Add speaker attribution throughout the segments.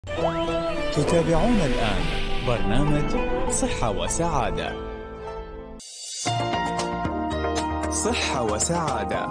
Speaker 1: تتابعون الآن برنامج صحة وسعادة. صحة وسعادة.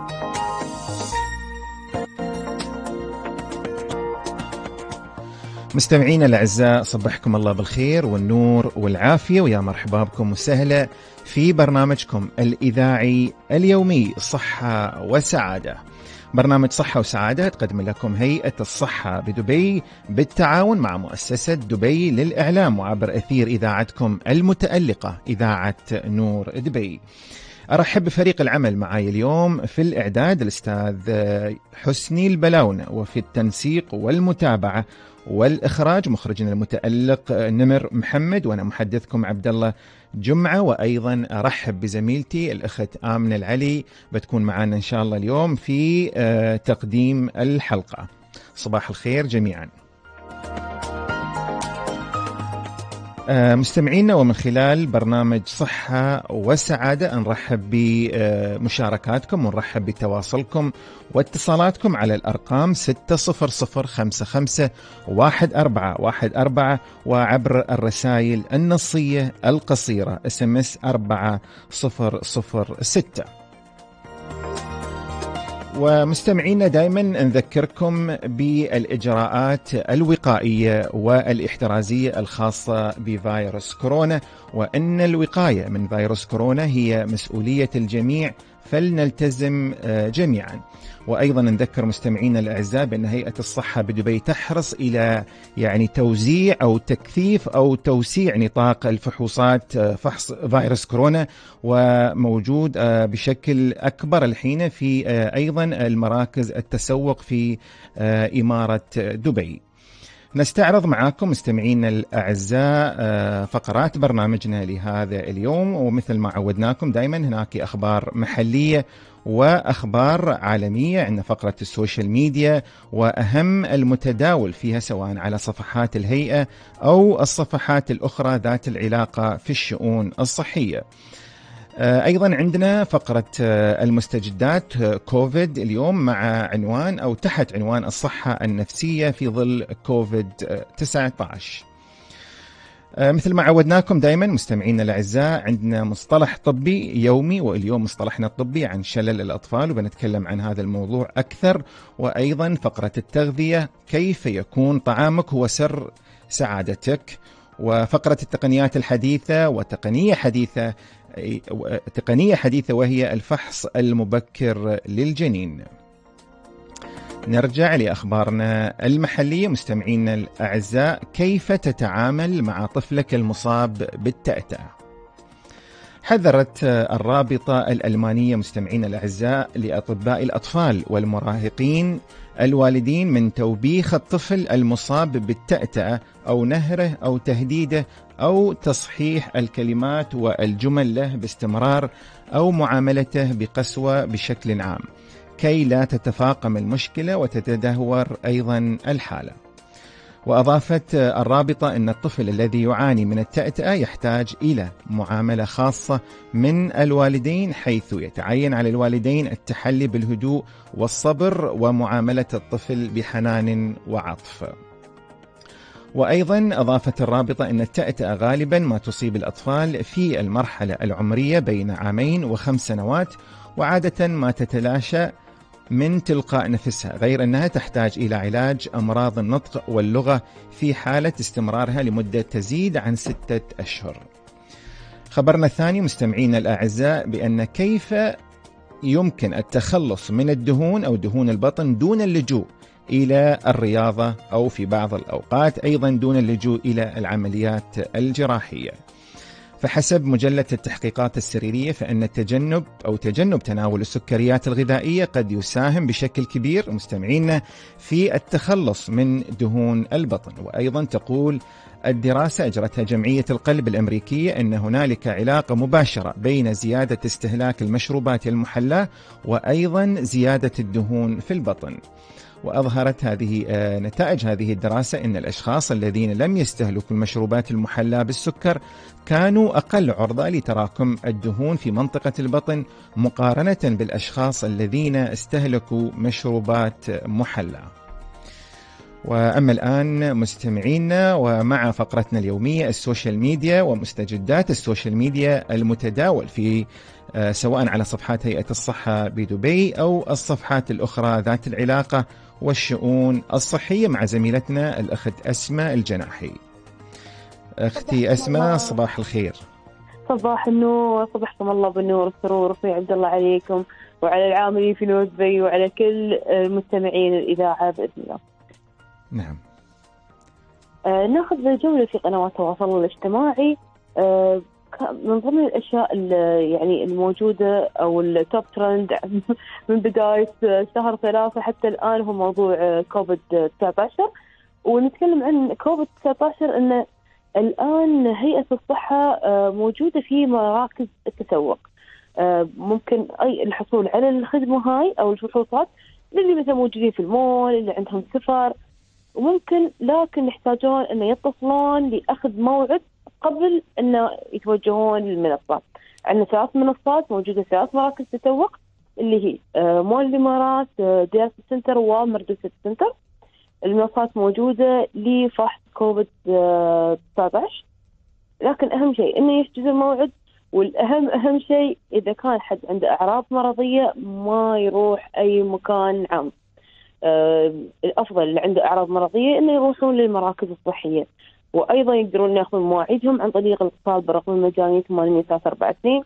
Speaker 2: مستمعينا الأعزاء، صبحكم الله بالخير والنور والعافية، ويا مرحبا بكم وسهلا في برنامجكم الإذاعي اليومي صحة وسعادة. برنامج صحة وسعادة تقدم لكم هيئة الصحة بدبي بالتعاون مع مؤسسة دبي للإعلام وعبر أثير إذاعتكم المتألقة إذاعة نور دبي. أرحب بفريق العمل معي اليوم في الإعداد الأستاذ حسني البلاونة، وفي التنسيق والمتابعة والإخراج مخرجنا المتألق نمر محمد، وأنا محدثكم عبد الله جمعة. وأيضا أرحب بزميلتي الأخت آمنة العلي، بتكون معنا إن شاء الله اليوم في تقديم الحلقة. صباح الخير جميعا مستمعينا، ومن خلال برنامج صحة وسعادة نرحب بمشاركاتكم ونرحب بتواصلكم واتصالاتكم على الأرقام 600551414 وعبر الرسائل النصية القصيرة SMS 4006. ومستمعينا دائما نذكركم بالإجراءات الوقائية والاحترازية الخاصة بفيروس كورونا، وأن الوقاية من فيروس كورونا هي مسؤولية الجميع، فلنلتزم جميعا. وأيضا نذكر مستمعينا الأعزاء بأن هيئة الصحة بدبي تحرص إلى توزيع أو تكثيف أو توسيع نطاق الفحوصات فحص فيروس كورونا، وموجود بشكل أكبر الحين في أيضا المراكز التسوق في إمارة دبي. نستعرض معاكم مستمعينا الأعزاء فقرات برنامجنا لهذا اليوم، ومثل ما عودناكم دائما هناك أخبار محلية وأخبار عالمية. عندنا فقرة السوشيال ميديا وأهم المتداول فيها سواء على صفحات الهيئة أو الصفحات الأخرى ذات العلاقة في الشؤون الصحية. أيضا عندنا فقرة المستجدات كوفيد اليوم مع عنوان أو تحت عنوان الصحة النفسية في ظل كوفيد 19. مثل ما عودناكم دائما مستمعينا الأعزاء عندنا مصطلح طبي يومي، واليوم مصطلحنا الطبي عن شلل الأطفال، وبنتكلم عن هذا الموضوع أكثر. وأيضا فقرة التغذية، كيف يكون طعامك هو سر سعادتك. وفقرة التقنيات الحديثة وتقنية حديثة وهي الفحص المبكر للجنين. نرجع لأخبارنا المحلية مستمعينا الأعزاء. كيف تتعامل مع طفلك المصاب بالتأتأة؟ حذرت الرابطة الألمانية مستمعينا الأعزاء لأطباء الأطفال والمراهقين الوالدين من توبيخ الطفل المصاب بالتأتأة أو نهره أو تهديده أو تصحيح الكلمات والجمل له باستمرار أو معاملته بقسوة بشكل عام، كي لا تتفاقم المشكلة وتتدهور أيضا الحالة. وأضافت الرابطة أن الطفل الذي يعاني من التأتأة يحتاج إلى معاملة خاصة من الوالدين، حيث يتعين على الوالدين التحلي بالهدوء والصبر ومعاملة الطفل بحنان وعطف. وأيضا أضافت الرابطة أن التأتأة غالبا ما تصيب الأطفال في المرحلة العمرية بين 2 و5 سنوات، وعادة ما تتلاشى من تلقاء نفسها، غير أنها تحتاج إلى علاج أمراض النطق واللغة في حالة استمرارها لمدة تزيد عن 6 أشهر. خبرنا الثاني مستمعينا الأعزاء بأن كيف يمكن التخلص من الدهون أو دهون البطن دون اللجوء إلى الرياضة، أو في بعض الأوقات أيضا دون اللجوء إلى العمليات الجراحية. فحسب مجلة التحقيقات السريرية فإن تجنب تناول السكريات الغذائية قد يساهم بشكل كبير مستمعينا في التخلص من دهون البطن. وأيضا تقول الدراسة أجرتها جمعية القلب الأمريكية أن هنالك علاقة مباشرة بين زيادة استهلاك المشروبات المحلاة وأيضا زيادة الدهون في البطن. وأظهرت نتائج هذه الدراسة أن الأشخاص الذين لم يستهلكوا المشروبات المحلاة بالسكر كانوا أقل عرضة لتراكم الدهون في منطقة البطن مقارنة بالأشخاص الذين استهلكوا مشروبات محلاة. وأما الآن مستمعينا ومع فقرتنا اليومية السوشيال ميديا ومستجدات السوشيال ميديا المتداول في سواء على صفحات هيئة الصحة بدبي أو الصفحات الأخرى ذات العلاقة والشؤون الصحية مع زميلتنا الأخت أسماء الجناحي. أختي أسماء صباح الخير.
Speaker 3: صباح النور، صبحكم الله بالنور والسرور وفي عبد الله عليكم وعلى العاملين في نور دبي وعلى كل المستمعين الإذاعة بإذن الله.
Speaker 2: نعم.
Speaker 3: ناخذ جولة في قنوات التواصل الاجتماعي. من ضمن الأشياء يعني الموجودة أو التوب ترند من بداية شهر 3 حتى الآن هو موضوع كوفيد 19. ونتكلم عن كوفيد 19 أن الآن هيئة الصحة موجودة في مراكز التسوق. ممكن أي الحصول على الخدمة هاي أو الفحوصات للي مثلا موجودين في المول اللي عندهم سفر، وممكن لكن يحتاجون أن يتصلون لأخذ موعد قبل أن يتوجهون للمنصات. عندنا 3 منصات موجودة، 3 مراكز تسوق اللي هي مول الإمارات، دياسة سنتر ومردوسة سنتر. المنصات موجودة لفحص كوفيد 19، لكن أهم شيء إنه يحجز الموعد، والأهم شيء إذا كان حد عنده أعراض مرضية ما يروح أي مكان عام. الأفضل اللي عنده أعراض مرضية إنه يروحون للمراكز الصحية، وأيضا يقدرون يأخذون مواعيدهم عن طريق الاتصال بالرقم المجاني 8342.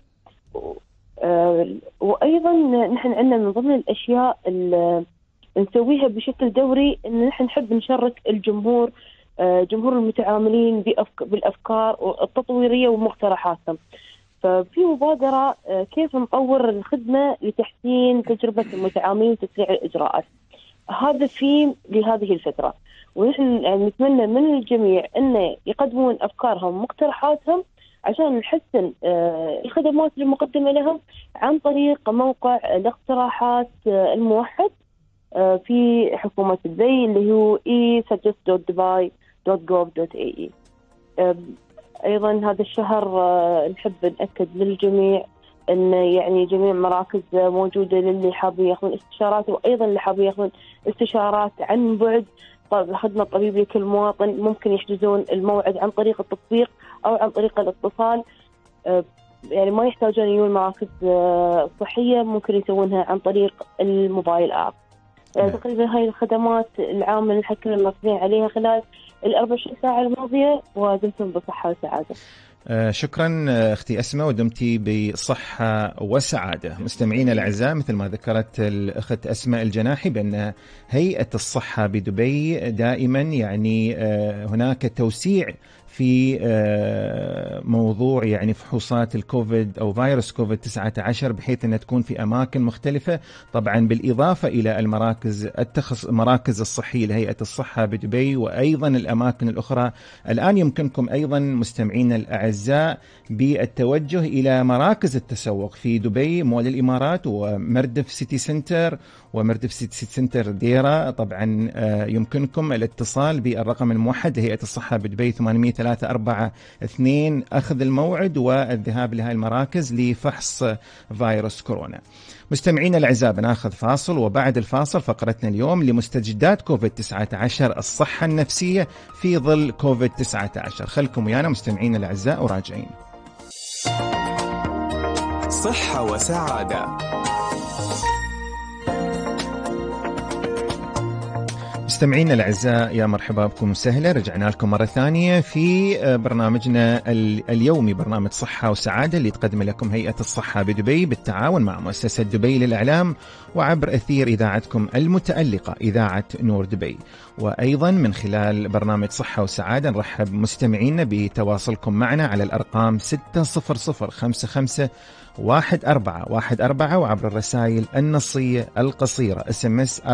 Speaker 3: وأيضا نحن عندنا من ضمن الأشياء اللي نسويها بشكل دوري إن نحن نحب نشارك الجمهور، جمهور المتعاملين بالأفكار التطويرية ومقترحاتهم. ففي مبادرة كيف نطور الخدمة لتحسين تجربة المتعاملين وتسريع الإجراءات. هذا في لهذه الفترة، ونحن نتمنى من الجميع أن يقدمون أفكارهم ومقترحاتهم عشان نحسن الخدمات المقدمة لهم عن طريق موقع الاقتراحات الموحد في حكومة دبي اللي هو e-suggest.dubai.gov.ae. أيضا هذا الشهر نحب نأكد للجميع أن يعني جميع مراكز موجودة للي حابين يأخذون استشارات، وأيضا اللي حابين يأخذون استشارات عن بعد. خدمة طبيب لكل مواطن ممكن يحجزون الموعد عن طريق التطبيق أو عن طريق الاتصال. يعني ما يحتاجون يجون مراكز صحية، ممكن يسوونها عن طريق الموبايل آب. تقريبا هاي الخدمات العامة اللي حكينا المصريين عليها خلال 24 ساعة الماضية، ودمتم بصحة وسعادة.
Speaker 2: شكرا أختي أسماء، ودمتي بصحة وسعادة. مستمعينا الأعزاء، مثل ما ذكرت الأخت أسماء الجناحي بأن هيئة الصحة بدبي دائما يعني هناك توسيع في موضوع يعني فحوصات الكوفيد أو فيروس كوفيد 19 بحيث أنها تكون في أماكن مختلفة، طبعا بالإضافة إلى المراكز الصحية لهيئة الصحة بدبي وأيضا الأماكن الأخرى. الآن يمكنكم أيضا مستمعينا الأعزاء بالتوجه إلى مراكز التسوق في دبي، مول الإمارات ومردف سيتي سنتر ومردف سيتي سنتر ديرة. طبعا يمكنكم الاتصال بالرقم الموحد لهيئة الصحة بدبي 8342 أخذ الموعد والذهاب لهذه المراكز لفحص فيروس كورونا. مستمعينا الأعزاء، بناخذ فاصل، وبعد الفاصل فقرتنا اليوم لمستجدات كوفيد 19 الصحة النفسية في ظل كوفيد 19. خلكم ويانا مستمعينا الأعزاء وراجعين.
Speaker 1: صحة وسعادة.
Speaker 2: مستمعينا الأعزاء، يا مرحبا بكم سهلا. رجعنا لكم مرة ثانية في برنامجنا اليومي، برنامج صحة وسعادة اللي تقدم لكم هيئة الصحة بدبي بالتعاون مع مؤسسة دبي للإعلام وعبر أثير إذاعتكم المتألقة إذاعة نور دبي. وأيضا من خلال برنامج صحة وسعادة نرحب مستمعينا بتواصلكم معنا على الأرقام 60055 1414 وعبر الرسائل النصية القصيرة SMS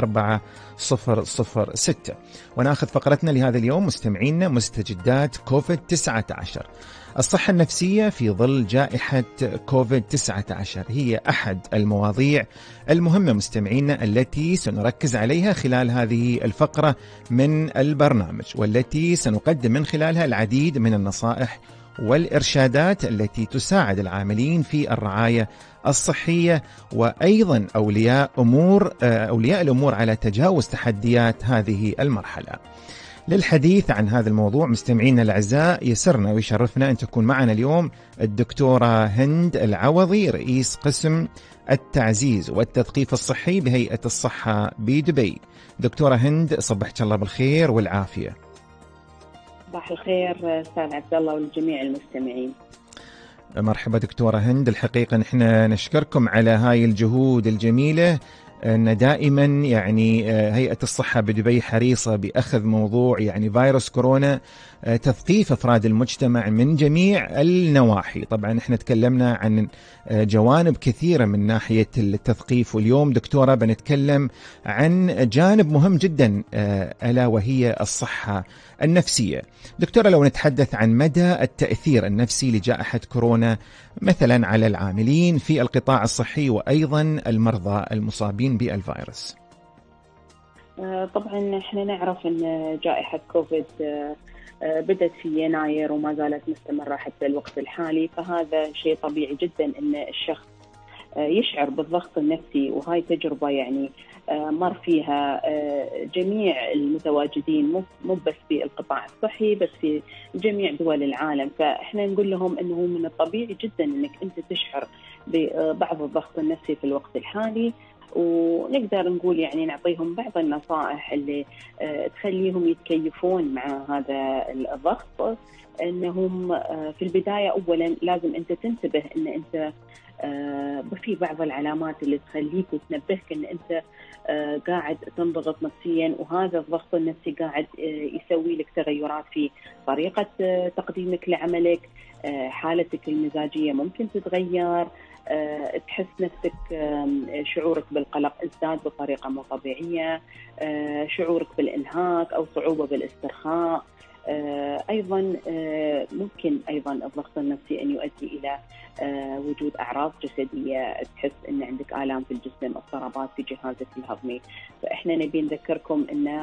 Speaker 2: 4006. ونأخذ فقرتنا لهذا اليوم مستمعينا مستجدات كوفيد 19. الصحة النفسية في ظل جائحة كوفيد 19 هي أحد المواضيع المهمة مستمعينا التي سنركز عليها خلال هذه الفقرة من البرنامج، والتي سنقدم من خلالها العديد من النصائح والإرشادات التي تساعد العاملين في الرعاية الصحية، وأيضا أولياء الأمور على تجاوز تحديات هذه المرحلة. للحديث عن هذا الموضوع مستمعينا الأعزاء، يسرنا ويشرفنا أن تكون معنا اليوم الدكتورة هند العوضي، رئيس قسم التعزيز والتثقيف الصحي بهيئة الصحة بدبي. دكتورة هند، صبحك الله بالخير والعافية.
Speaker 4: صباح الخير أستاذ عبد الله والجميع المستمعين.
Speaker 2: مرحبا دكتورة هند، الحقيقة نحن نشكركم على هاي الجهود الجميلة، أن دائما يعني هيئة الصحة بدبي حريصة بأخذ موضوع يعني فيروس كورونا تثقيف أفراد المجتمع من جميع النواحي. طبعا احنا تكلمنا عن جوانب كثيرة من ناحية التثقيف، واليوم دكتورة بنتكلم عن جانب مهم جدا ألا وهي الصحة النفسية. دكتورة، لو نتحدث عن مدى التأثير النفسي لجائحة كورونا مثلا على العاملين في القطاع الصحي وأيضا المرضى المصابين بالفيروس.
Speaker 4: طبعا احنا نعرف ان جائحة كوفيد بدأت في يناير وما زالت مستمرة حتى الوقت الحالي، فهذا شيء طبيعي جدا ان الشخص يشعر بالضغط النفسي، وهاي تجربة يعني مر فيها جميع المتواجدين، مو بس في القطاع الصحي بس في جميع دول العالم. فإحنا نقول لهم أنه من الطبيعي جدا أنك أنت تشعر ببعض الضغط النفسي في الوقت الحالي، ونقدر نقول يعني نعطيهم بعض النصائح اللي تخليهم يتكيفون مع هذا الضغط. أنهم في البداية أولا لازم أنت تنتبه أن أنت في بعض العلامات اللي تخليك وتنبهك أن أنت قاعد تنضغط نفسيا، وهذا الضغط النفسي قاعد يسوي لك تغيرات في طريقة تقديمك لعملك، حالتك المزاجية ممكن تتغير، تحس نفسك شعورك بالقلق ازداد بطريقة مو طبيعية، شعورك بالإنهاك أو صعوبة بالاسترخاء. أيضا ممكن أيضا الضغط النفسي أن يؤدي إلى وجود أعراض جسدية، تحس أن عندك آلام في الجسم، اضطرابات في جهازك الهضمي. فإحنا نبي نذكركم أن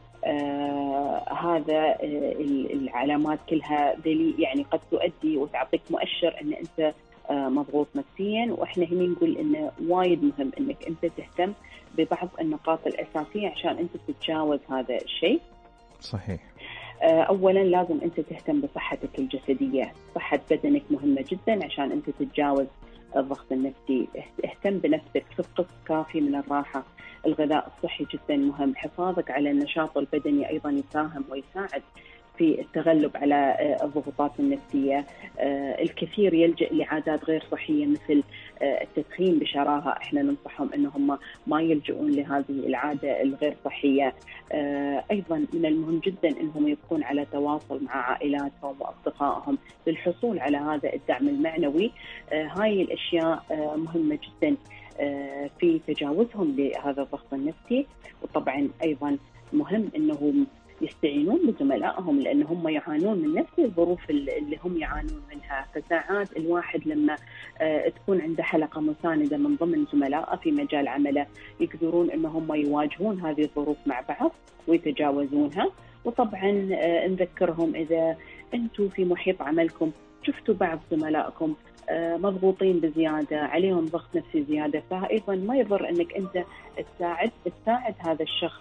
Speaker 4: هذا العلامات كلها دليل يعني قد تؤدي وتعطيك مؤشر أن أنت مضغوط نفسيا. وإحنا هنا نقول أنه وايد مهم أنك أنت تهتم ببعض النقاط الأساسية عشان أنت تتجاوز هذا الشيء.
Speaker 2: صحيح.
Speaker 4: أولا لازم أنت تهتم بصحتك الجسدية، صحة بدنك مهمة جدا عشان أنت تتجاوز الضغط النفسي. اهتم بنفسك، خذ قسط كافي من الراحة، الغذاء الصحي جدا مهم، حفاظك على النشاط البدني أيضا يساهم ويساعد في التغلب على الضغوطات النفسية. الكثير يلجأ لعادات غير صحية مثل التدخين بشراهة، احنا ننصحهم انهم ما يلجؤون لهذه العادة الغير صحية. ايضا من المهم جدا انهم يكون على تواصل مع عائلاتهم واصدقائهم للحصول على هذا الدعم المعنوي. هاي الاشياء مهمة جدا في تجاوزهم لهذا الضغط النفسي. وطبعا ايضا مهم انهم يستعينون بزملائهم، لأن هم يعانون من نفس الظروف اللي هم يعانون منها. فساعات الواحد لما تكون عنده حلقة مساندة من ضمن زملائه في مجال عمله يقدرون أن هم يواجهون هذه الظروف مع بعض ويتجاوزونها. وطبعا نذكرهم إذا أنتم في محيط عملكم شفتوا بعض زملائكم مضغوطين بزيادة، عليهم ضغط نفسي زيادة، فأيضا ما يضر أنك أنت تساعد هذا الشخص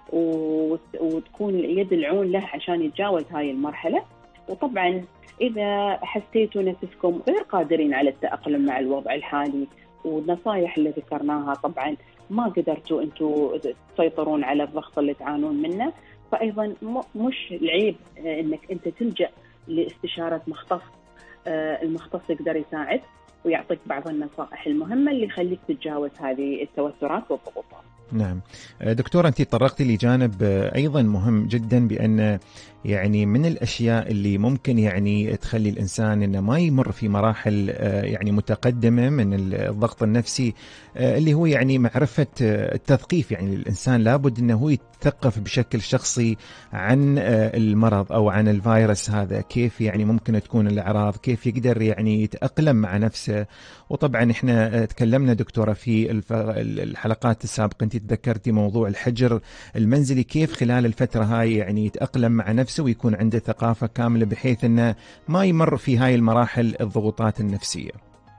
Speaker 4: وتكون يد العون له عشان يتجاوز هاي المرحلة. وطبعا إذا حسيتوا نفسكم غير قادرين على التأقلم مع الوضع الحالي والنصائح اللي ذكرناها طبعا ما قدرتوا أنتوا تسيطرون على الضغط اللي تعانون منه، فأيضا مش العيب أنك أنت تلجأ لاستشارة مختص. المختص يقدر يساعد ويعطيك بعض النصائح المهمة اللي يخليك تتجاوز هذه التوترات والضغوطات.
Speaker 2: نعم دكتورة، أنت طرقتي لجانب أيضا مهم جدا، بأن يعني من الأشياء اللي ممكن يعني تخلي الإنسان إنه ما يمر في مراحل يعني متقدمة من الضغط النفسي، اللي هو يعني معرفة التثقيف. يعني الإنسان لابد إنه هو يتثقف بشكل شخصي عن المرض أو عن الفيروس هذا، كيف يعني ممكن تكون الأعراض، كيف يقدر يعني يتأقلم مع نفسه. وطبعا إحنا تكلمنا دكتورة في الحلقات السابقة، أنت تذكرتي موضوع الحجر المنزلي، كيف خلال الفترة هاي يعني يتأقلم مع نفسه نفسه ويكون عنده ثقافة كاملة بحيث أنه ما يمر في هاي المراحل الضغوطات النفسية.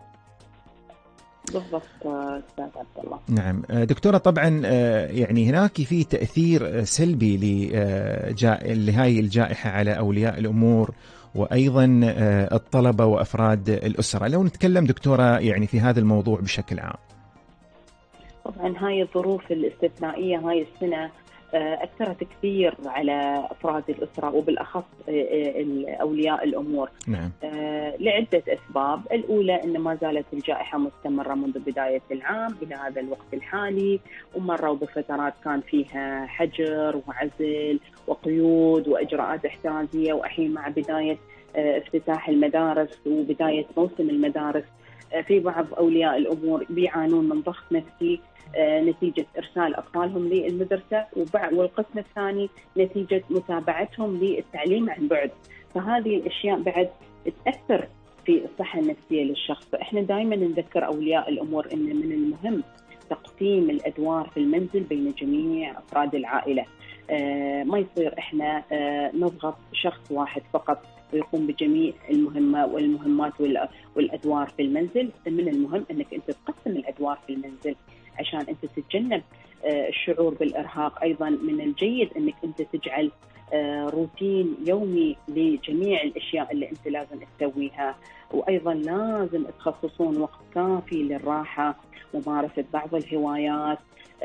Speaker 4: بالضبط أستاذ عبد الله.
Speaker 2: نعم دكتورة، طبعا يعني هناك في تأثير سلبي لهاي الجائحة على أولياء الأمور وأيضا الطلبة وأفراد الأسرة. لو نتكلم دكتورة يعني في هذا الموضوع بشكل عام.
Speaker 4: طبعا هاي الظروف الاستثنائية هاي السنة أثرت كثير على أفراد الأسرة وبالأخص أولياء الأمور.
Speaker 2: نعم.
Speaker 4: لعدة أسباب. الأولى أن ما زالت الجائحة مستمرة منذ بداية العام إلى هذا الوقت الحالي، ومروا بفترات كان فيها حجر وعزل وقيود وإجراءات احترازية، وأحين مع بداية افتتاح المدارس وبداية موسم المدارس في بعض أولياء الأمور بيعانون من ضغط نفسي نتيجة إرسال أطفالهم للمدرسة، والقسم الثاني نتيجة متابعتهم للتعليم عن بعد. فهذه الأشياء بعد تأثر في الصحة النفسية للشخص. فإحنا دائما نذكر أولياء الأمور أن من المهم تقسيم الأدوار في المنزل بين جميع أفراد العائلة. ما يصير إحنا نضغط شخص واحد فقط ويقوم بجميع والمهمات والأدوار في المنزل. من المهم أنك أنت تقسم الأدوار في المنزل عشان أنت تتجنب الشعور بالإرهاق. أيضا من الجيد أنك أنت تجعل روتين يومي لجميع الأشياء اللي أنت لازم تسويها، وأيضا لازم تخصصون وقت كافي للراحة، ممارسة بعض الهوايات،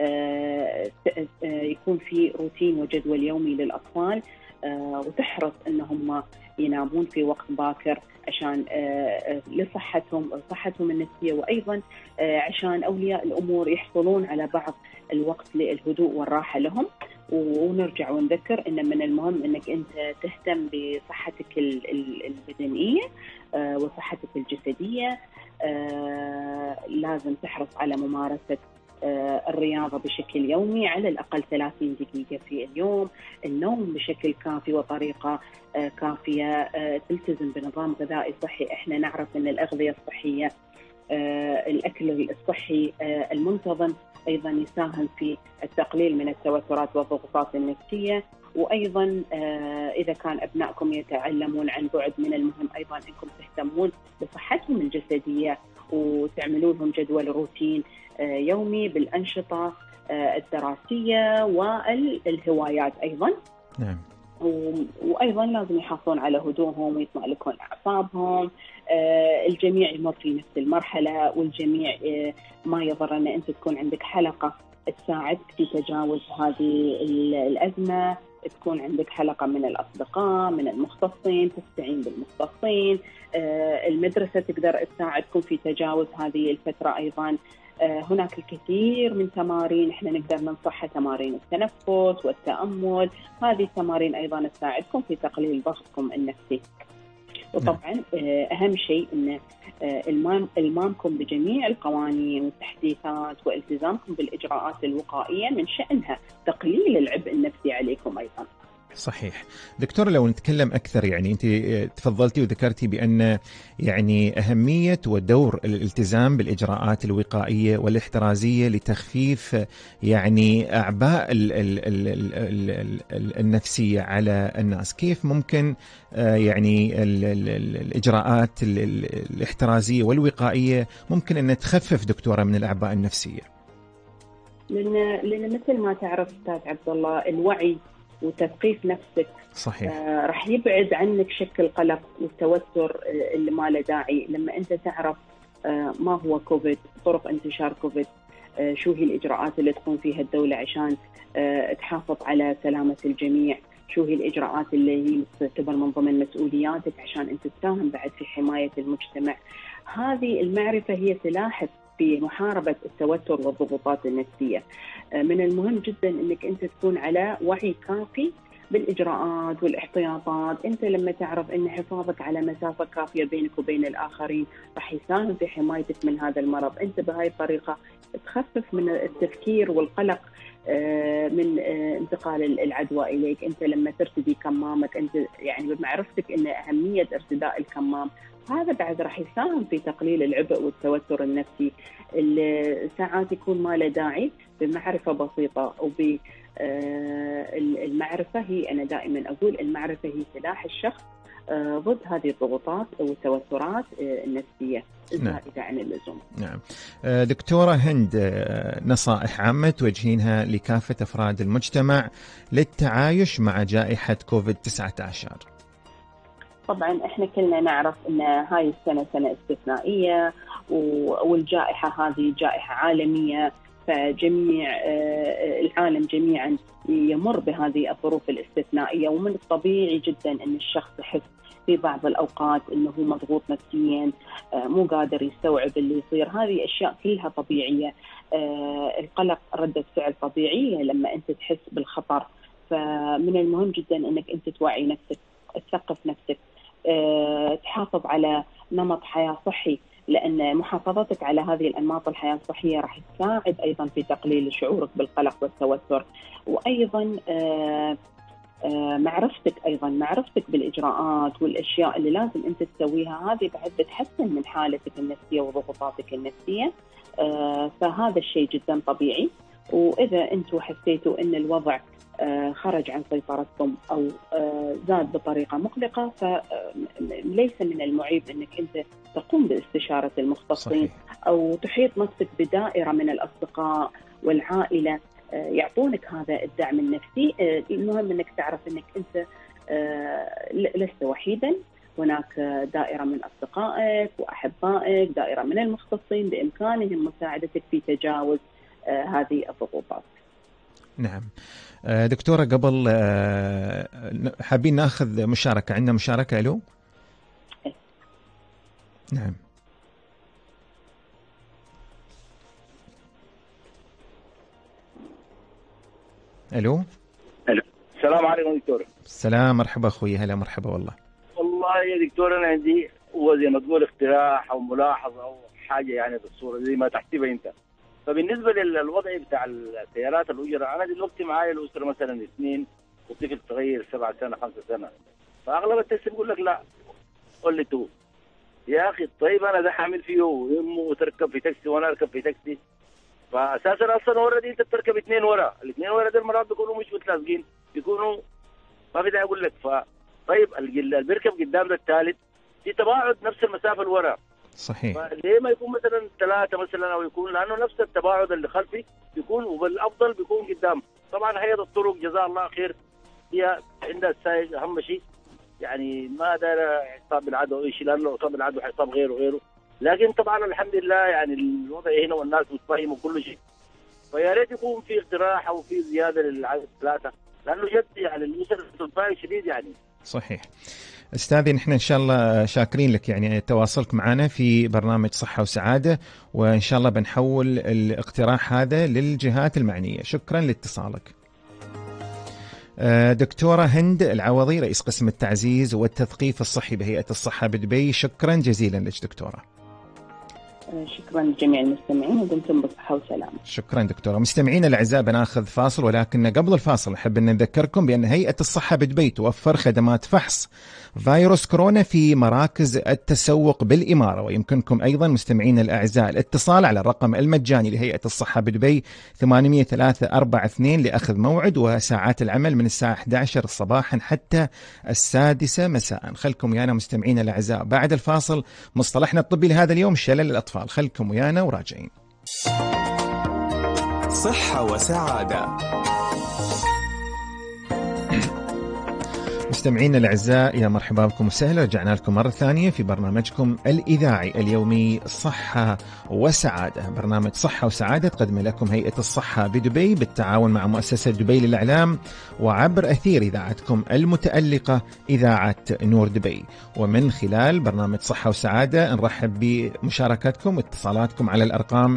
Speaker 4: يكون في روتين وجدول يومي للأطفال، وتحرص أنهم ينامون في وقت باكر عشان لصحتهم النفسية، وأيضا عشان أولياء الأمور يحصلون على بعض الوقت للهدوء والراحة لهم. ونرجع ونذكر أن من المهم أنك أنت تهتم بصحتك البدنية وصحتك الجسدية. لازم تحرص على ممارسة الرياضة بشكل يومي على الأقل 30 دقيقة في اليوم، النوم بشكل كافي وطريقة كافية، تلتزم بنظام غذائي صحي. احنا نعرف أن الأغذية الصحية، الأكل الصحي المنتظم أيضا يساهم في التقليل من التوترات والضغوطات النفسية. وأيضا إذا كان أبنائكم يتعلمون عن بعد، من المهم أيضا أنكم تهتمون بصحتهم الجسدية وتعملوا لهم جدول روتين يومي بالأنشطة الدراسية والهوايات أيضا.
Speaker 2: نعم.
Speaker 4: وأيضا لازم يحافظون على هدوءهم ويطمئنون أعصابهم. الجميع يمر في نفس المرحلة، والجميع ما يضر أن أنت تكون عندك حلقة تساعدك في تجاوز هذه الأزمة، تكون عندك حلقة من الأصدقاء من المختصين، تستعين بالمختصين. المدرسة تقدر تساعدكم في تجاوز هذه الفترة. أيضا هناك الكثير من تمارين احنا نقدر ننصحها، تمارين التنفس والتأمل. هذه التمارين أيضا تساعدكم في تقليل ضغطكم النفسي. وطبعا أهم شيء أن إلمامكم بجميع القوانين والتحديثات والتزامكم بالإجراءات الوقائية من شأنها تقليل العبء النفسي عليكم أيضا.
Speaker 2: صحيح. دكتور، لو نتكلم أكثر، يعني أنت تفضلتي وذكرتي بأن يعني أهمية ودور الالتزام بالإجراءات الوقائية والاحترازية لتخفيف يعني أعباء النفسية على الناس. كيف ممكن يعني الإجراءات الاحترازية والوقائية ممكن أن تخفف دكتورة من الأعباء النفسية؟
Speaker 4: لأن مثل ما تعرف أستاذ عبد الله، الوعي وتثقيف نفسك
Speaker 2: صحيح
Speaker 4: راح يبعد عنك شكل القلق والتوتر اللي ما له داعي. لما أنت تعرف ما هو كوفيد، طرق انتشار كوفيد، شو هي الإجراءات اللي تقوم فيها الدولة عشان تحافظ على سلامة الجميع، شو هي الإجراءات اللي هي تعتبر من ضمن مسؤولياتك عشان أنت تساهم بعد في حماية المجتمع. هذه المعرفة هي سلاحك في محاربة التوتر والضغوطات النفسية. من المهم جدا أنك أنت تكون على وعي كافي بالإجراءات والاحتياطات. أنت لما تعرف أن حفاظك على مسافة كافية بينك وبين الآخرين راح يساهم في حمايتك من هذا المرض. أنت بهاي الطريقة تخفف من التفكير والقلق من انتقال العدوى إليك. أنت لما ترتدي كمامك أنت يعني بمعرفتك أن أهمية ارتداء الكمام، هذا بعد راح يساهم في تقليل العبء والتوتر النفسي اللي ساعات يكون ما له داعي. بمعرفة بسيطة وبالمعرفة هي، أنا دائما أقول المعرفة هي سلاح الشخص ضد هذه الضغوطات والتوترات النفسية الزائدة عن اللزوم.
Speaker 2: نعم. دكتورة هند، نصائح عامة توجهينها لكافة أفراد المجتمع للتعايش مع جائحة كوفيد-19؟
Speaker 4: طبعا احنا كلنا نعرف ان هاي السنة سنة استثنائية، والجائحة هذه جائحة عالمية، فجميع العالم جميعا يمر بهذه الظروف الاستثنائية، ومن الطبيعي جدا ان الشخص يحس في بعض الأوقات أنه مضغوط نفسيا، مو قادر يستوعب اللي يصير. هذه أشياء كلها طبيعية. القلق ردة فعل طبيعية لما أنت تحس بالخطر، فمن المهم جدا أنك أنت توعي نفسك، تثقف نفسك، تحافظ وعلى نمط حياة صحي، لأن محافظتك على هذه الأنماط الحياة الصحية راح تساعد أيضا في تقليل شعورك بالقلق والتوتر. وأيضا معرفتك بالإجراءات والأشياء اللي لازم أنت تسويها، هذه بعد بتحسن من حالتك النفسية وضغوطاتك النفسية. فهذا الشيء جدا طبيعي. وإذا أنتوا حسيتوا أن الوضع خرج عن سيطرتكم أو زاد بطريقة مقلقة، فليس من المعيب أنك أنت تقوم باستشارة المختصين. صحيح. أو تحيط نفسك بدائرة من الأصدقاء والعائلة يعطونك هذا الدعم النفسي. المهم أنك تعرف أنك أنت لست وحيدا، هناك دائرة من أصدقائك وأحبائك، دائرة من المختصين بإمكانهم مساعدتك في تجاوز هذه الضغوطات.
Speaker 2: نعم. دكتورة، قبل حابين ناخذ مشاركة، عندنا مشاركة. ألو. نعم. ألو.
Speaker 5: السلام عليكم دكتور.
Speaker 2: السلام، مرحبا أخوي. هلا مرحبا. والله
Speaker 5: يا دكتور أنا عندي زي ما تقول اقتراح أو ملاحظة أو حاجة يعني بالصورة زي ما تحسبها أنت. فبالنسبة للوضع بتاع السيارات الأجرة، أنا دلوقتي معايا الأسرة مثلا 2 وطفل صغير 7 سنة 5 سنة، فأغلب التاكسي بيقول لك لا قول لي تو يا أخي. طيب أنا ده حامل فيه وأمه وتركب في تاكسي وأنا أركب في تاكسي، فأساسا أصلا ورا دي أنت بتركب 2 ورا، ال2 ورا دي المرات بيكونوا مش متلازقين، بيكونوا ما في داعي أقول لك. طيب اللي بيركب قدام ده الثالث في تباعد نفس المسافة الورا.
Speaker 2: صحيح.
Speaker 5: ليه ما يكون مثلا 3 مثلا، أو يكون لأنه نفس التباعد اللي خلفي يكون، وبالأفضل بيكون قدام. طبعا هيئة الطرق جزاها الله خير هي عندها السائق أهم شيء، يعني ما دار حساب العدو أو شيء، لأنه حساب العدو حساب غيره. لكن طبعا الحمد لله يعني الوضع هنا والناس متفاهمة وكل شيء، فيا ريت يكون في اقتراح أو في زيادة للعدد 3، لأنه جد يعني الأسر تتفاهم شديد يعني.
Speaker 2: صحيح. أستاذي، نحن إن شاء الله شاكرين لك يعني تواصلك معنا في برنامج صحة وسعادة، وإن شاء الله بنحول الاقتراح هذا للجهات المعنية. شكرا لاتصالك. دكتورة هند العوضي، رئيس قسم التعزيز والتثقيف الصحي بهيئة الصحة بدبي، شكرا جزيلا لك دكتورة.
Speaker 4: شكرا لجميع المستمعين ودمتم بصحة وسلامة.
Speaker 2: شكرا دكتورة. مستمعين الأعزاء، بناخذ فاصل، ولكن قبل الفاصل أحب أن نذكركم بأن هيئة الصحة بدبي توفر خدمات فحص فيروس كورونا في مراكز التسوق بالإمارة. ويمكنكم أيضا مستمعين الأعزاء الاتصال على الرقم المجاني لهيئة الصحة بدبي 8342 لأخذ موعد، وساعات العمل من الساعة 11 صباحا حتى 6 مساء. خلكم ويانا مستمعين الأعزاء، بعد الفاصل مصطلحنا الطبي لهذا اليوم شلل الأطفال. خلكم ويانا وراجعين.
Speaker 1: صحة وسعادة.
Speaker 2: مستمعين الأعزاء، يا مرحبا بكم وسهلا. رجعنا لكم مرة ثانية في برنامجكم الإذاعي اليومي صحة وسعادة. برنامج صحة وسعادة تقدم لكم هيئة الصحة بدبي بالتعاون مع مؤسسة دبي للإعلام وعبر أثير إذاعتكم المتألقة إذاعة نور دبي. ومن خلال برنامج صحة وسعادة نرحب بمشاركتكم واتصالاتكم على الأرقام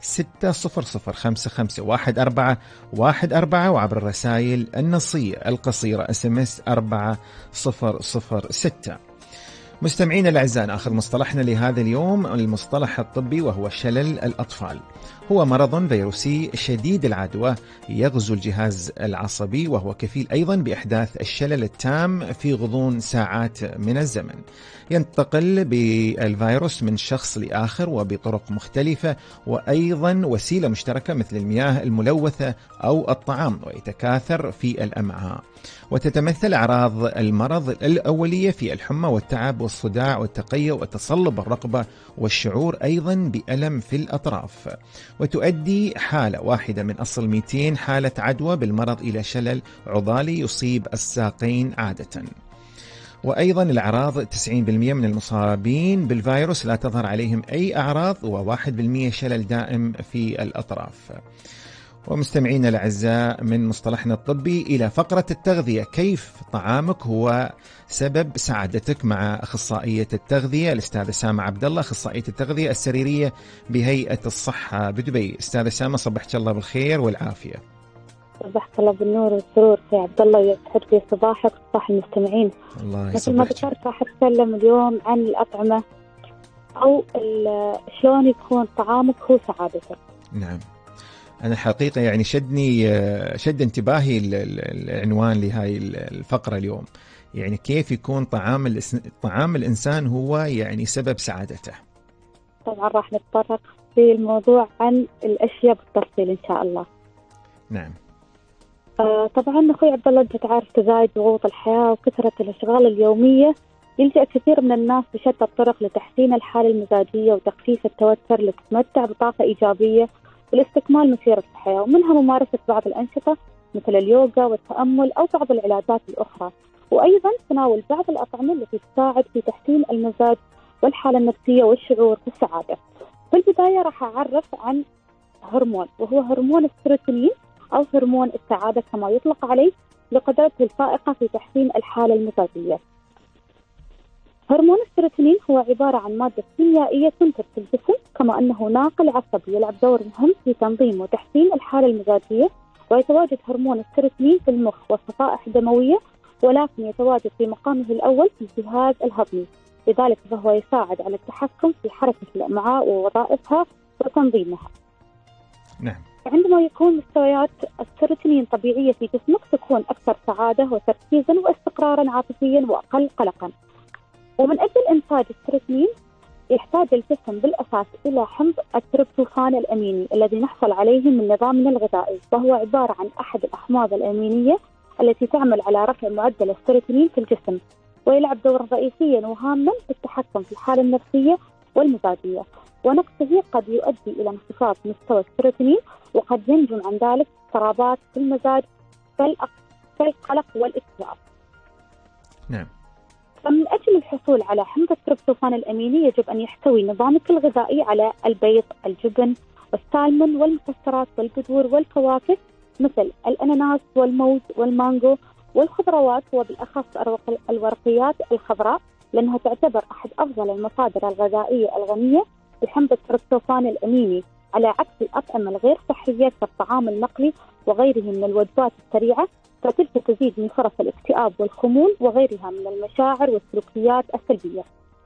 Speaker 2: 600551414 وعبر الرسائل النصية القصيرة SMS 4006. مستمعينا الأعزاء، نأخذ مصطلحنا لهذا اليوم، المصطلح الطبي، وهو شلل الأطفال. هو مرض فيروسي شديد العدوى يغزو الجهاز العصبي، وهو كفيل أيضا بإحداث الشلل التام في غضون ساعات من الزمن. ينتقل بالفيروس من شخص لآخر وبطرق مختلفة، وأيضا وسيلة مشتركة مثل المياه الملوثة أو الطعام، ويتكاثر في الأمعاء. وتتمثل أعراض المرض الأولية في الحمى والتعب والصداع والتقيؤ وتصلب الرقبة، والشعور أيضا بألم في الأطراف. وتؤدي حالة واحدة من أصل 200 حالة عدوى بالمرض إلى شلل عضالي يصيب الساقين عادة. وأيضا الأعراض 90% من المصابين بالفيروس لا تظهر عليهم أي أعراض، و1% شلل دائم في الأطراف. ومستمعينا الأعزاء، من مصطلحنا الطبي إلى فقرة التغذية. كيف طعامك هو سبب سعادتك، مع أخصائية التغذية الأستاذة سامة عبد الله، أخصائية التغذية السريرية بهيئة الصحة بدبي. أستاذة سامة، صبحك الله بالخير والعافية.
Speaker 6: صبحك الله بالنور والسرور يا عبد الله، يسعد في صباحك وصباح المستمعين.
Speaker 2: الله يصبحك.
Speaker 6: مثل ما ذكرت راح أتكلم اليوم عن الأطعمة، أو شلون يكون طعامك هو سعادتك.
Speaker 2: نعم، أنا حقيقة يعني شد انتباهي العنوان لهاي الفقرة اليوم، يعني كيف يكون طعام الإنسان هو يعني سبب سعادته.
Speaker 6: طبعا راح نتطرق في الموضوع عن الأشياء بالتفصيل إن شاء الله.
Speaker 2: نعم.
Speaker 6: طبعا أخوي عبد الله، أنت تعرف تزايد ضغوط الحياة وكثرة الأشغال اليومية، يلجأ كثير من الناس بشتى الطرق لتحسين الحالة المزاجية وتخفيف التوتر لتتمتع بطاقة إيجابية ولاستكمال مسيرة الحياة، ومنها ممارسة بعض الأنشطة مثل اليوغا والتأمل أو بعض العلاجات الأخرى، وأيضا تناول بعض الأطعمة التي تساعد في تحسين المزاج والحالة النفسية والشعور بالسعادة. في البداية راح أعرف عن هرمون، وهو هرمون السيروتونين أو هرمون السعادة كما يطلق عليه، لقدرته الفائقة في تحسين الحالة المزاجية. هرمون السيروتونين هو عبارة عن مادة كيميائية تنتج في الجسم، كما أنه ناقل عصبي يلعب دور مهم في تنظيم وتحسين الحالة المزاجية. ويتواجد هرمون السيروتونين في المخ والصفائح الدموية، ولكن يتواجد في مقامه الأول في الجهاز الهضمي، لذلك فهو يساعد على التحكم في حركة الأمعاء ووظائفها وتنظيمها.
Speaker 2: نعم.
Speaker 6: عندما يكون مستويات السيروتونين طبيعية في جسمك، تكون أكثر سعادة وتركيزا واستقرارا عاطفيا وأقل قلقا. ومن أجل إنتاج السيروتونين يحتاج الجسم بالأساس إلى حمض التريبتوفان الأميني الذي نحصل عليه من نظامنا الغذائي، وهو عبارة عن أحد الأحماض الأمينية التي تعمل على رفع معدل السيروتونين في الجسم، ويلعب دورا رئيسيا وهاما في التحكم في الحالة النفسية والمزاجية. ونقصه قد يؤدي إلى انخفاض مستوى السيروتونين، وقد ينجم عن ذلك اضطرابات في المزاج كالقلق والاكتئاب.
Speaker 2: نعم.
Speaker 6: فمن أجل الحصول على حمض التريبتوفان الأميني يجب أن يحتوي نظامك الغذائي على البيض، الجبن والسالمون والمكسرات والبذور والفواكه مثل الأناناس والموز والمانجو والخضروات، وبالأخص الورقيات الخضراء، لأنها تعتبر أحد أفضل المصادر الغذائية الغنية بحمض التريبتوفان الأميني، على عكس الأطعمة الغير صحية كالطعام المقلي وغيره من الوجبات السريعة، فتلك تزيد من فرص الاكتئاب والخمول وغيرها من المشاعر والسلوكيات السلبية.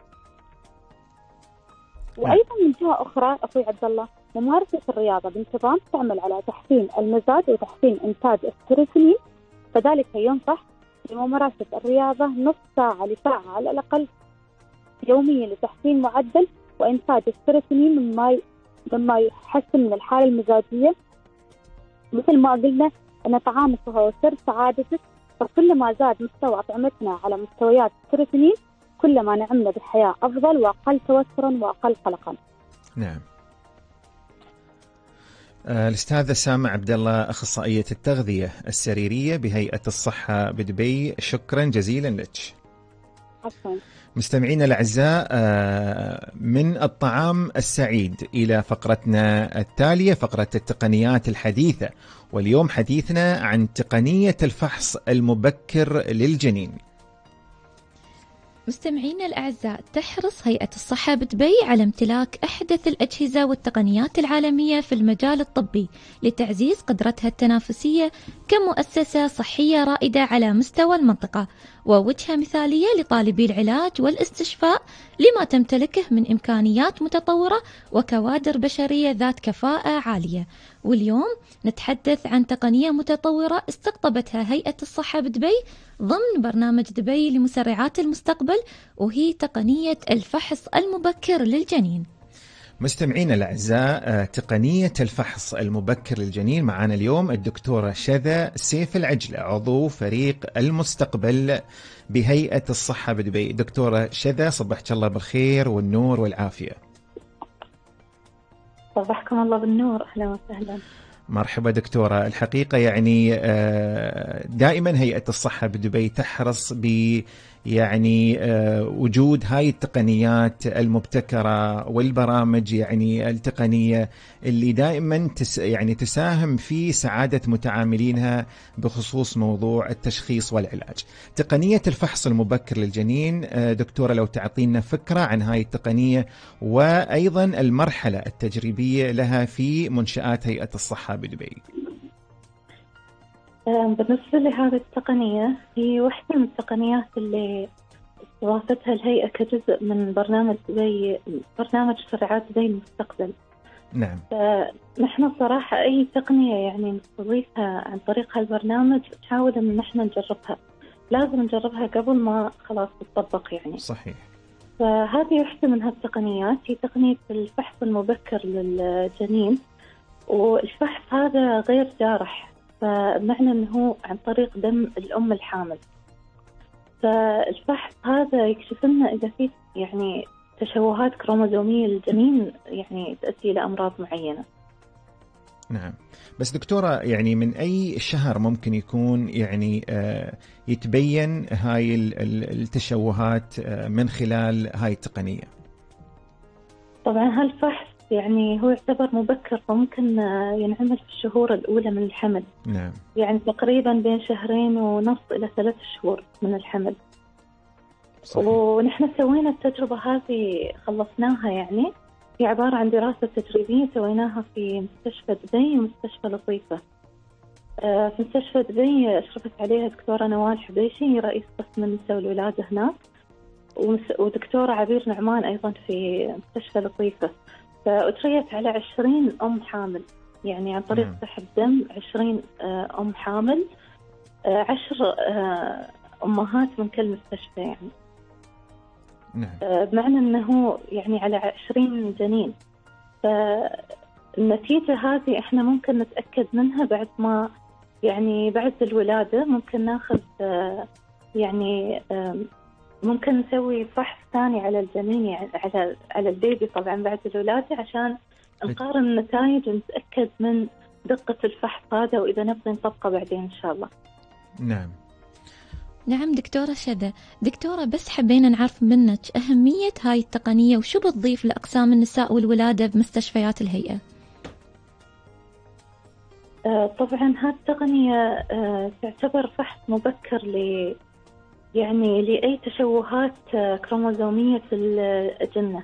Speaker 6: وأيضا من جهة أخرى أخوي عبد الله، ممارسة الرياضة بانتظام تعمل على تحسين المزاج وتحسين إنتاج السيروتونين، فذلك ينصح بممارسة الرياضة نصف ساعة لساعة على الأقل يوميا لتحسين معدل وإنتاج السيروتونين، مما يحسن من الحالة المزاجية. مثل ما قلنا أن طعامك هو سر سعادتك، فكلما زاد مستوى أطعمتنا على مستويات السيروتونين كلما نعمنا بحياة أفضل وأقل توترا وأقل قلقا.
Speaker 2: نعم. الأستاذة سامة عبد الله، أخصائية التغذية السريرية بهيئة الصحة بدبي، شكرا جزيلا لك.
Speaker 6: عفوا.
Speaker 2: مستمعينا الأعزاء، من الطعام السعيد إلى فقرتنا التالية، فقرة التقنيات الحديثة، واليوم حديثنا عن تقنية الفحص المبكر للجنين.
Speaker 7: مستمعينا الأعزاء، تحرص هيئة الصحة بدبي على امتلاك أحدث الأجهزة والتقنيات العالمية في المجال الطبي لتعزيز قدرتها التنافسية كمؤسسة صحية رائدة على مستوى المنطقة، ووجهة مثالية لطالبي العلاج والاستشفاء لما تمتلكه من إمكانيات متطورة وكوادر بشرية ذات كفاءة عالية. واليوم نتحدث عن تقنية متطورة استقطبتها هيئة الصحة بدبي ضمن برنامج دبي لمسرعات المستقبل، وهي تقنية الفحص المبكر للجنين.
Speaker 2: مستمعينا الأعزاء، تقنية الفحص المبكر للجنين معنا اليوم الدكتورة شذا سيف العجلة، عضو فريق المستقبل بهيئة الصحة بدبي. دكتورة شذا، صبحك الله بالخير والنور والعافية.
Speaker 6: صبحكم الله بالنور، أهلا وسهلا.
Speaker 2: مرحبا دكتورة. الحقيقة يعني دائما هيئة الصحة بدبي تحرص يعني وجود هاي التقنيات المبتكرة والبرامج يعني التقنية اللي دائما يعني تساهم في سعادة متعاملينها بخصوص موضوع التشخيص والعلاج. تقنية الفحص المبكر للجنين، دكتورة لو تعطينا فكرة عن هاي التقنية وأيضا المرحلة التجريبية لها في منشآت هيئة الصحة بدبي.
Speaker 6: بالنسبة لهذه التقنية، هي واحدة من التقنيات اللي استضافتها الهيئة كجزء من برنامج مسرعات دبي المستقبل.
Speaker 2: نعم.
Speaker 6: فنحن صراحة أي تقنية يعني نستضيفها عن طريق هالبرنامج نحاول إن نحن نجربها، لازم نجربها قبل ما خلاص تطبق يعني.
Speaker 2: صحيح.
Speaker 6: فهذه واحدة من هالتقنيات، هي تقنية الفحص المبكر للجنين، والفحص هذا غير جارح، فمعنى أنه عن طريق دم الأم الحامل. فالفحص هذا يكشف لنا إذا في يعني تشوهات كروموزومية للجنين يعني تؤدي إلى أمراض معينة.
Speaker 2: نعم. بس دكتورة، يعني من أي شهر ممكن يكون يعني يتبين هاي التشوهات من خلال هاي التقنية؟
Speaker 6: طبعا هالفحص يعني هو يعتبر مبكر، فممكن ينعمل في الشهور الأولى من الحمل.
Speaker 2: نعم.
Speaker 6: يعني تقريبا بين 2.5 إلى 3 شهور من الحمل. صحيح. ونحن سوينا التجربة هذه، خلصناها يعني. هي عبارة عن دراسة تجريبية سويناها في مستشفى دبي ومستشفى لطيفة. في مستشفى دبي أشرفت عليها دكتورة نوال حبيشي، رئيس قسم النساء والولادة هناك، ودكتورة عبير نعمان أيضا في مستشفى لطيفة. فأجريت على 20 أم حامل، يعني عن طريق سحب دم 20 أم حامل، 10 أمهات من كل مستشفى يعني. بمعنى أنه يعني على 20 جنين. فالنتيجة هذه إحنا ممكن نتأكد منها بعد ما يعني بعد الولادة. ممكن ناخذ يعني ممكن نسوي فحص ثاني على الجنين، يعني على البيبي طبعا بعد الولادة، عشان نقارن النتائج ونتأكد من دقة الفحص هذا، وإذا نبغي نطبقه بعدين إن شاء الله.
Speaker 2: نعم.
Speaker 7: نعم دكتورة شذا. دكتورة، بس حبينا نعرف منك أهمية هاي التقنية وشو بتضيف لأقسام النساء والولادة بمستشفيات الهيئة؟
Speaker 6: طبعا هاي التقنية تعتبر فحص مبكر يعني لأي تشوهات كروموزومية في الأجنة.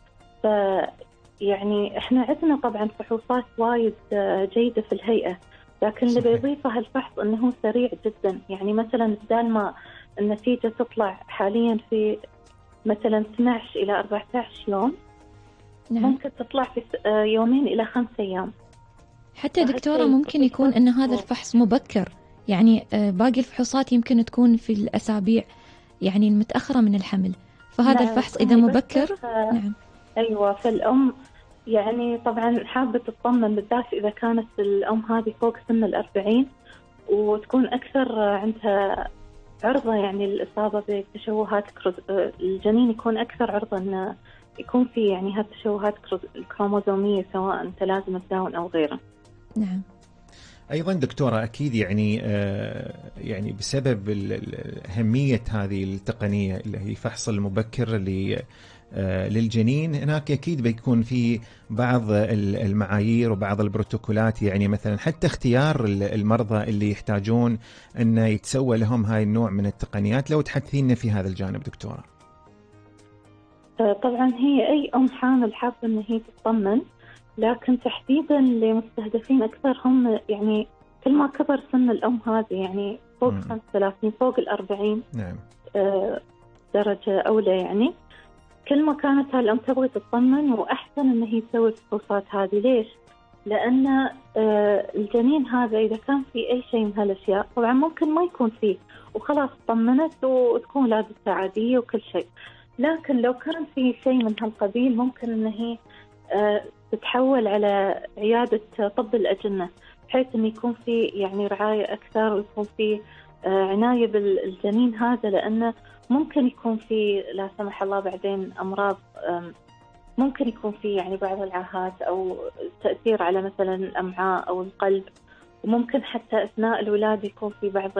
Speaker 6: يعني إحنا عندنا طبعا فحوصات وايد جيدة في الهيئة، لكن اللي بيضيفها الفحص أنه سريع جدا. يعني مثلا بدال ما النتيجة تطلع حاليا في مثلا 12 إلى 14 يوم، ممكن تطلع في 2 إلى 5 أيام.
Speaker 7: حتى دكتورة ممكن يكون أن هذا الفحص مبكر، يعني باقي الفحوصات يمكن تكون في الأسابيع يعني المتأخرة من الحمل، فهذا
Speaker 6: نعم
Speaker 7: الفحص إذا مبكر. نعم.
Speaker 6: أيوة. فالأم يعني طبعا حابة تطمن، بالذات إذا كانت الأم هذه فوق سن 40 وتكون أكثر عندها عرضة يعني للإصابة بتشوهات الجنين، يكون أكثر عرضة أن يكون في يعني هالتشوهات الكروموزومية، سواء تلازم داون أو غيره.
Speaker 7: نعم.
Speaker 2: أيضا دكتورة، أكيد يعني بسبب أهمية هذه التقنية اللي هي فحص المبكر للجنين، هناك أكيد بيكون في بعض المعايير وبعض البروتوكولات، يعني مثلا حتى اختيار المرضى اللي يحتاجون أن يتسوى لهم هاي النوع من التقنيات. لو تحدثينا في هذا الجانب دكتورة.
Speaker 6: طبعا هي أي أم حامل حابة إن هي تطمن، لكن تحديدا لمستهدفين أكثر هم يعني كل ما كبر سن الأم هذه، يعني فوق 35 فوق 40
Speaker 2: نعم.
Speaker 6: درجة أولى، يعني كل ما كانت هالأم تبغي تطمن وأحسن إن هي تسوي الفحوصات هذه. ليش؟ لأن الجنين هذا إذا كان في أي شيء من هالأشياء طبعا ممكن ما يكون فيه وخلاص طمنت وتكون ولادتها عادية وكل شيء، لكن لو كان في شيء من هالقبيل ممكن إن هي تتحول على عيادة طب الأجنة، بحيث إن يكون في يعني رعاية أكثر ويكون في عناية بالجنين هذا، لأنه ممكن يكون في لا سمح الله بعدين أمراض، ممكن يكون في يعني بعض العاهات أو تأثير على مثلا الأمعاء أو القلب، وممكن حتى أثناء الولادة يكون في بعض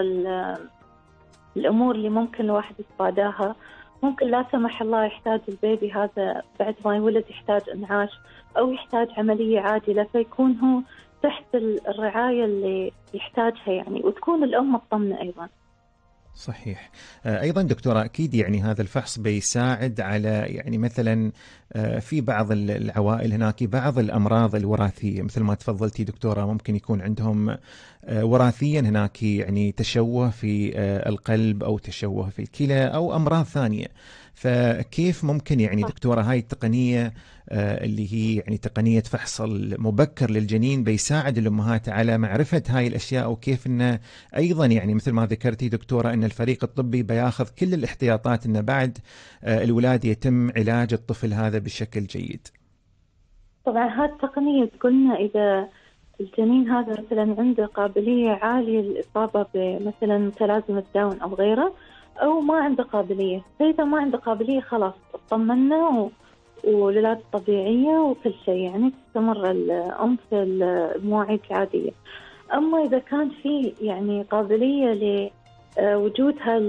Speaker 6: الأمور اللي ممكن الواحد يتفاداها. ممكن لا سمح الله يحتاج البيبي هذا بعد ما يولد يحتاج إنعاش أو يحتاج عملية عاجلة، فيكون هو تحت الرعاية اللي يحتاجها يعني، وتكون الأم مطمنة أيضا.
Speaker 2: صحيح. أيضا دكتورة أكيد يعني هذا الفحص بيساعد على يعني مثلا في بعض العوائل هناك بعض الأمراض الوراثية مثل ما تفضلتي دكتورة، ممكن يكون عندهم وراثيا هناك يعني تشوه في القلب أو تشوه في الكلى أو أمراض ثانية، فكيف ممكن يعني دكتورة هاي التقنية اللي هي يعني تقنية فحص المبكر للجنين بيساعد الأمهات على معرفة هاي الأشياء، وكيف أنه أيضا يعني مثل ما ذكرتي دكتورة أن الفريق الطبي بياخذ كل الاحتياطات أنه بعد الولادة يتم علاج الطفل هذا بشكل جيد.
Speaker 6: طبعا هذه التقنية تقولنا إذا الجنين هذا مثلا عنده قابلية عالية للإصابة بمثلا متلازمة داون أو غيره، أو ما عنده قابلية، فإذا ما عنده قابلية خلاص اطمنا والولادة طبيعية وكل شيء، يعني تستمر الأم في المواعيد العادية. أما إذا كان في يعني قابلية لوجودها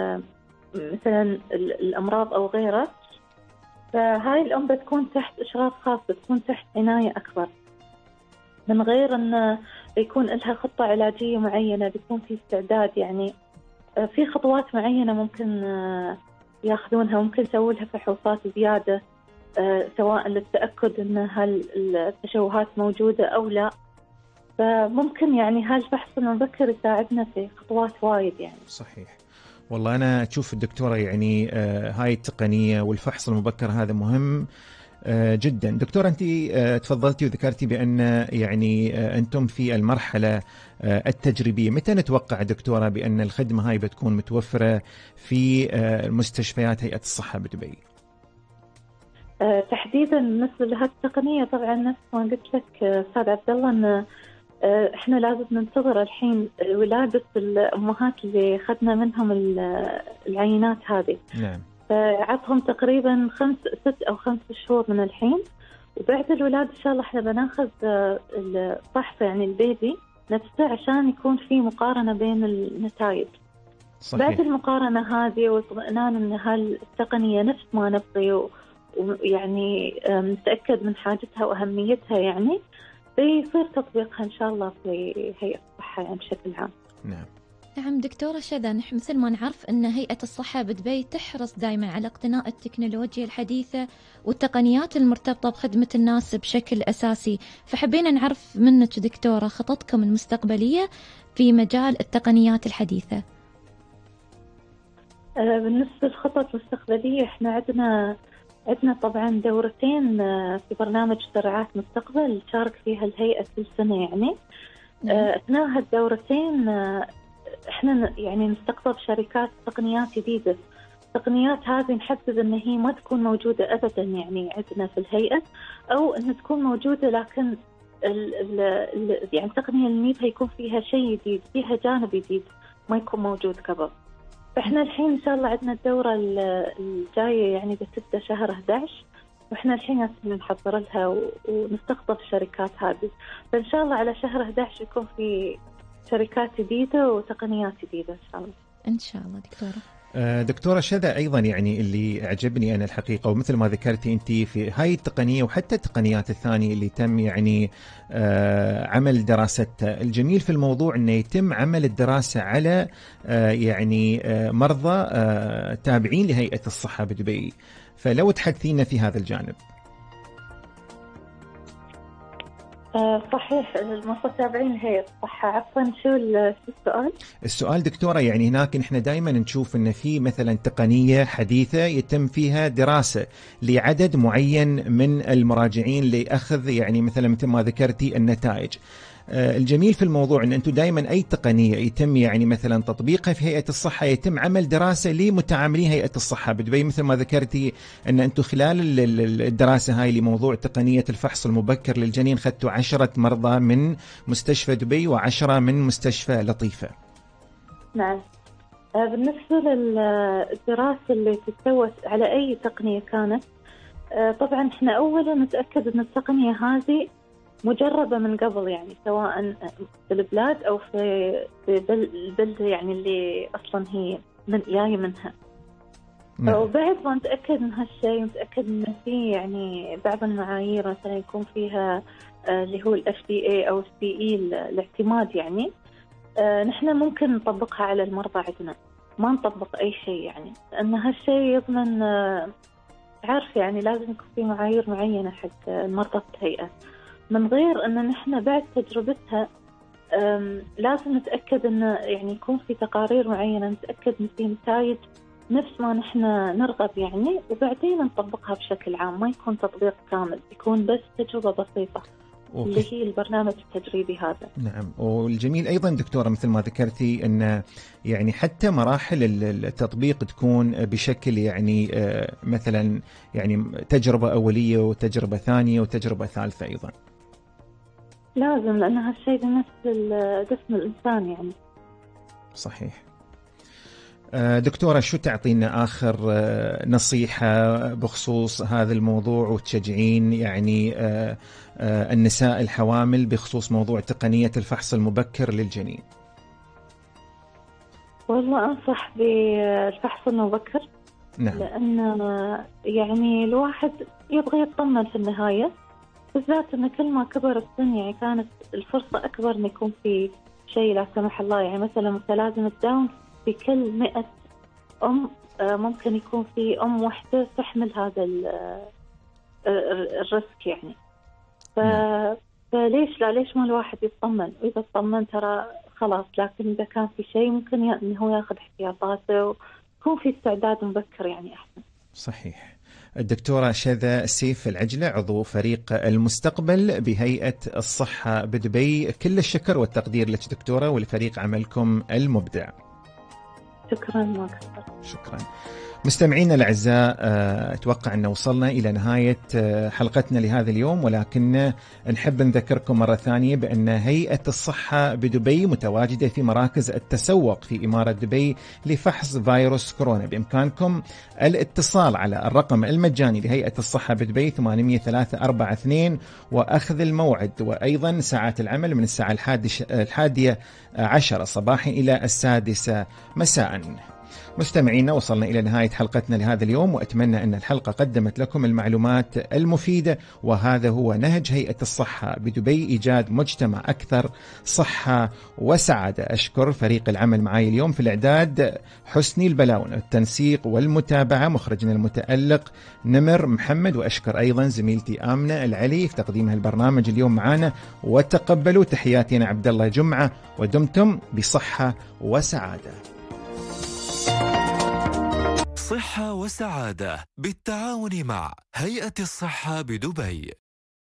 Speaker 6: مثلا الأمراض أو غيره، فهاي الأم بتكون تحت إشراف خاص، بتكون تحت عناية أكبر، من غير أن يكون لها خطة علاجية معينة، بيكون في استعداد يعني في خطوات معينة ممكن ياخذونها، ممكن يسووا لها فحوصات زيادة سواء للتأكد أن هل التشوهات موجودة أو لا، فممكن يعني هالفحص المبكر يساعدنا في خطوات وايد يعني.
Speaker 2: صحيح. والله أنا أشوف الدكتورة يعني هاي التقنية والفحص المبكر هذا مهم جدا. دكتورة أنت تفضلتي وذكرتي بأن يعني أنتم في المرحلة التجريبية، متى نتوقع دكتورة بأن الخدمة هاي بتكون متوفرة في مستشفيات هيئة الصحة بدبي؟
Speaker 6: تحديدا بالنسبة لهذه التقنية طبعا نفس ما قلت لك أستاذ عبد الله أن احنا لازم ننتظر الحين ولادة الأمهات اللي أخذنا منهم العينات هذه.
Speaker 2: نعم.
Speaker 6: فعطهم تقريبا 6 أو 5 شهور من الحين، وبعد الولادة إن شاء الله احنا بناخذ الفحص يعني البيبي نفسه عشان يكون في مقارنة بين النتائج. صحيح. بعد المقارنة هذه واطمئنان أن هالتقنية نفس ما نبغي ويعني نتأكد من حاجتها وأهميتها، يعني بيصير تطبيقها إن شاء الله في هيئة الصحة يعني بشكل عام.
Speaker 7: نعم دكتورة شذا، نحن مثل ما نعرف أن هيئة الصحة بدبي تحرص دائما على اقتناء التكنولوجيا الحديثة والتقنيات المرتبطة بخدمة الناس بشكل أساسي، فحبينا نعرف منك دكتورة خططكم المستقبلية في مجال التقنيات الحديثة.
Speaker 6: بالنسبة للخطط المستقبلية احنا عندنا طبعا دورتين في برنامج زراعات مستقبل تشارك فيها الهيئة كل سنة يعني. أثناء هالدورتين احنا يعني نستقطب شركات تقنيات جديدة. التقنيات هذه نحدد ان هي ما تكون موجودة ابدا يعني عندنا في الهيئة، او ان تكون موجودة لكن يعني التقنية اللي نريدها يكون فيها شيء جديد، فيها جانب جديد ما يكون موجود قبل. فإحنا الحين إن شاء الله عندنا الدورة الجاية يعني بتبدأ شهر 11، وإحنا الحين نحضر لها ونستقطب الشركات هذه، فإن شاء الله على شهر 11 يكون في شركات جديدة وتقنيات جديدة إن شاء الله.
Speaker 7: إن شاء الله دكتورة.
Speaker 2: دكتورة شذا، أيضا يعني اللي أعجبني أنا الحقيقة، ومثل ما ذكرتي أنت في هاي التقنية وحتى التقنيات الثانية اللي تم يعني عمل دراستها، الجميل في الموضوع أنه يتم عمل الدراسة على يعني مرضى تابعين لهيئة الصحة بدبي، فلو تحدثينا في هذا الجانب.
Speaker 6: صحيح، المتابعين هي الصحة. عفوا، شو السؤال؟
Speaker 2: السؤال دكتورة، يعني هناك نحن دائما نشوف أن في مثلا تقنية حديثة يتم فيها دراسة لعدد معين من المراجعين لأخذ يعني مثل ما ذكرتي النتائج. الجميل في الموضوع أن أنتم دائما أي تقنية يتم يعني مثلا تطبيقها في هيئة الصحة يتم عمل دراسة لمتعاملي هيئة الصحة بدبي، مثل ما ذكرتي أن أنتم خلال الدراسة هاي لموضوع تقنية الفحص المبكر للجنين خدتوا 10 مرضى من مستشفى دبي و10 من مستشفى لطيفة.
Speaker 6: نعم. بالنسبة للدراسة اللي تتسوى على أي تقنية كانت، طبعا احنا أولا نتأكد أن التقنية هذه مجربة من قبل، يعني سواء في البلاد أو في البلدة يعني اللي أصلا هي جاية منها. وبعد ما نتأكد من هالشيء، نتأكد إن في يعني بعض المعايير مثلا يكون فيها اللي هو FDA أو CE الاعتماد، يعني نحن ممكن نطبقها على المرضى عندنا، ما نطبق أي شيء يعني، لأن هالشيء يضمن عارف يعني لازم يكون في معايير معينة حق المرضى الهيئة، من غير أن نحن بعد تجربتها لازم نتأكد أن يعني يكون في تقارير معينة، نتأكد أن في نتائج نفس ما نحن نرغب يعني، وبعدين نطبقها بشكل عام، ما يكون تطبيق كامل، يكون بس تجربة بسيطة اللي هي البرنامج التجريبي هذا.
Speaker 2: نعم. والجميل أيضا دكتورة مثل ما ذكرتي أن يعني حتى مراحل التطبيق تكون بشكل يعني مثلا يعني تجربة أولية وتجربة ثانية وتجربة ثالثة أيضا.
Speaker 6: لازم، لأن هالشيء بنفس جسم الإنسان يعني.
Speaker 2: صحيح. دكتورة، شو تعطينا آخر نصيحة بخصوص هذا الموضوع وتشجعين يعني النساء الحوامل بخصوص موضوع تقنية الفحص المبكر للجنين؟
Speaker 6: والله أنصح بالفحص المبكر.
Speaker 2: نعم.
Speaker 6: لأن يعني الواحد يبغى يطمن في النهاية، بالذات أن كل ما كبر السن يعني كانت الفرصة أكبر أن يكون في شيء لا سمح الله، يعني مثلا متلازمة داون في كل 100 أم ممكن يكون في أم واحدة تحمل هذا الريسك يعني. فليش لا، ليش ما الواحد يطمن؟ وإذا اطمن ترى خلاص، لكن إذا كان في شيء ممكن إنه هو ياخذ احتياطاته ويكون في استعداد مبكر يعني أحسن.
Speaker 2: صحيح. الدكتورة شذا سيف العجلة، عضو فريق المستقبل بهيئة الصحة بدبي، كل الشكر والتقدير لك دكتورة ولفريق عملكم المبدع.
Speaker 6: شكرا ماكس.
Speaker 2: شكرا. مستمعينا الأعزاء، أتوقع أن وصلنا إلى نهاية حلقتنا لهذا اليوم، ولكن نحب نذكركم مرة ثانية بأن هيئة الصحة بدبي متواجدة في مراكز التسوق في إمارة دبي لفحص فيروس كورونا. بإمكانكم الاتصال على الرقم المجاني لهيئة الصحة بدبي 80342 وأخذ الموعد، وأيضا ساعات العمل من الساعة 11 صباحا إلى 6 مساء. مستمعينا، وصلنا إلى نهاية حلقتنا لهذا اليوم، وأتمنى أن الحلقة قدمت لكم المعلومات المفيدة، وهذا هو نهج هيئة الصحة بدبي، إيجاد مجتمع أكثر صحة وسعادة. أشكر فريق العمل معي اليوم في الإعداد حسني البلاون، التنسيق والمتابعة مخرجنا المتألق نمر محمد، وأشكر أيضا زميلتي آمنة العلي في تقديم البرنامج اليوم معنا، وتقبلوا تحياتنا عبد الله جمعة، ودمتم بصحة وسعادة.
Speaker 8: صحة وسعادة بالتعاون مع هيئة الصحة بدبي.